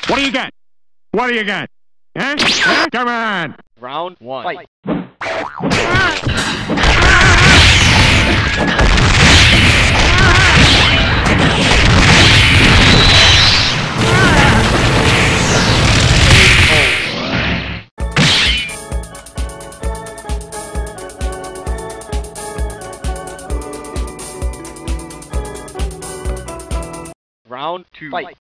What do you got? What do you got? Huh? Huh? Come on! Round one. Fight. Round two. Fight.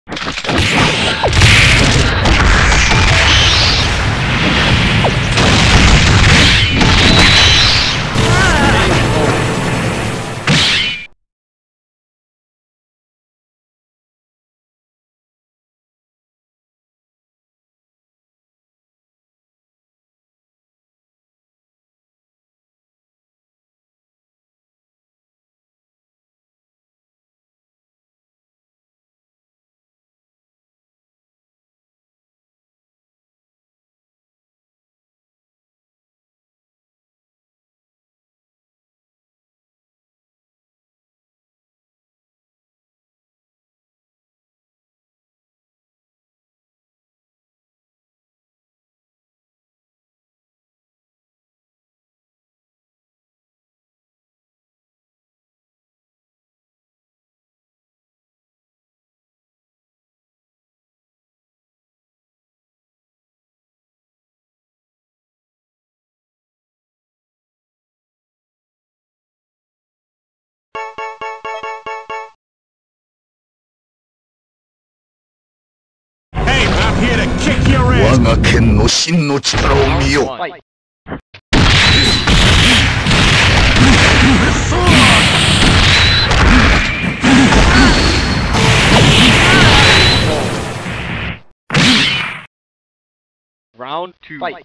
Hey, I'm here to kick your ass! 我が剣の真の力を見よ。 Fight. Round two. Fight.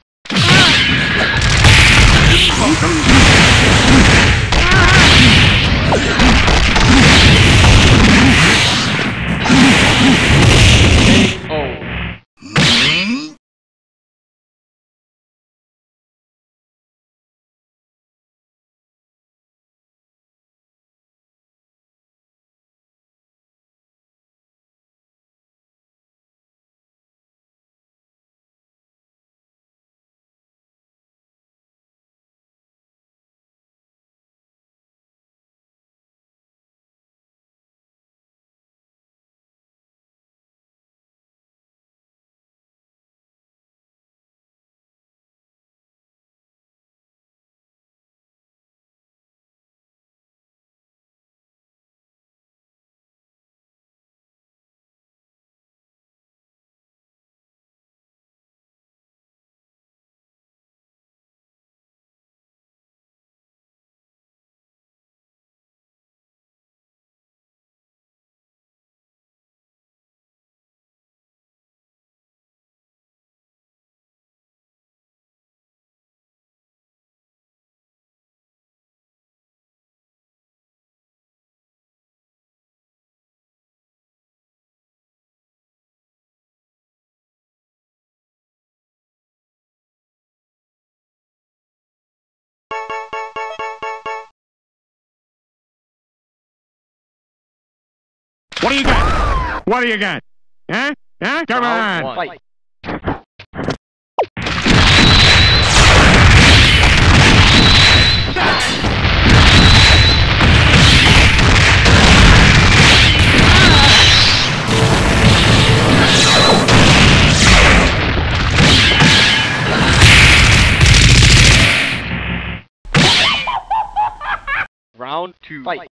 What do you got? What do you got? Huh? Huh? Come Round on! one. Fight. Round two. Fight.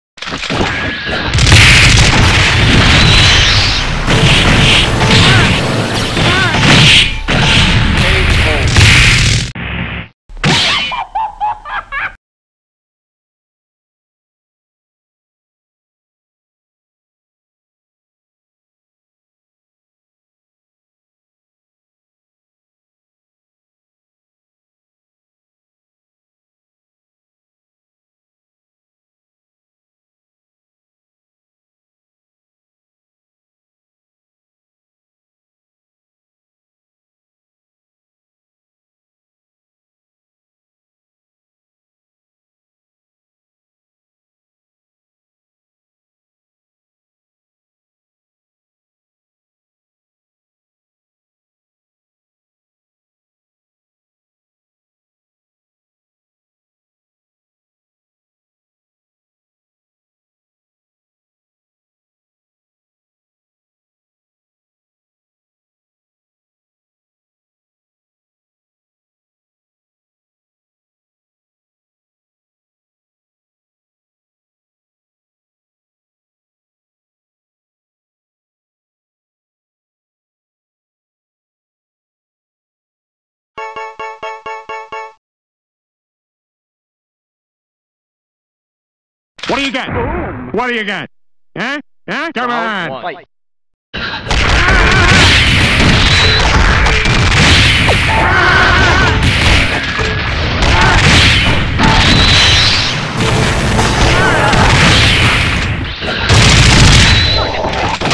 What do you got? What do you got? Huh? Huh? Come Round on. 1. Fight.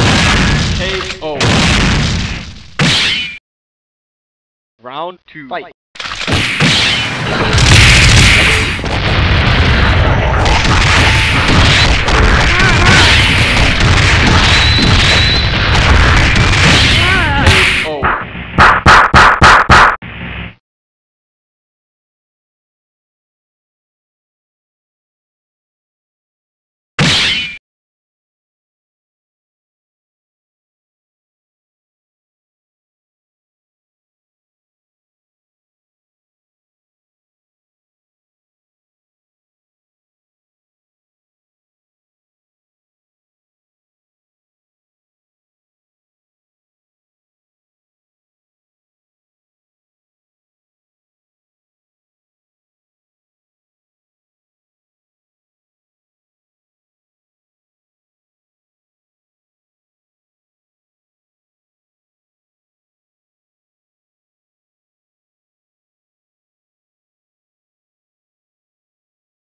KO. Round 2. Fight.